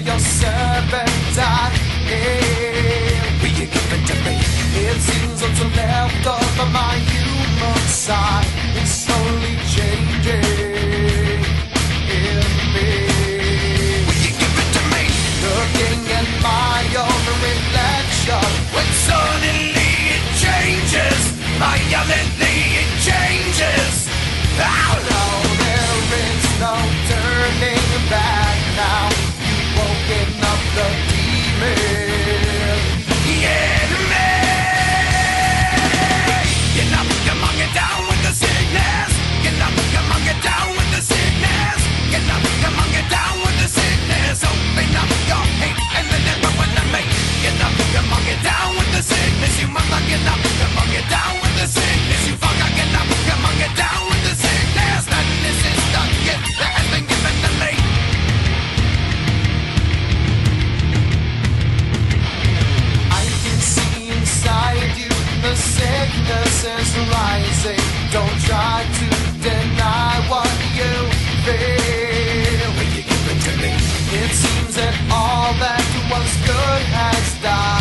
your serpentine. Will you give it to me? It seems what's left of my human side is slowly changing in me. Will you give it to me? Looking at my own reflection, when suddenly it changes, violently it changes. Oh no, there is no turning back now. You've woken up the demon. Yeah, me. Get up, come on, get down with the sickness. Get up, come on, get down with the sickness. Get up, come on, get down with the sickness. Open up your hate and then never want to make. Get up, come on, get down with the sickness. You must not get up, come on, get down with the sickness. You fucker, get up, come on, get down with the sickness. Madness is done yet, that has been given to me. I can see inside you, the sickness is rising. Don't try to deny what you feel. Will you give it to me? It seems that all that was good has died.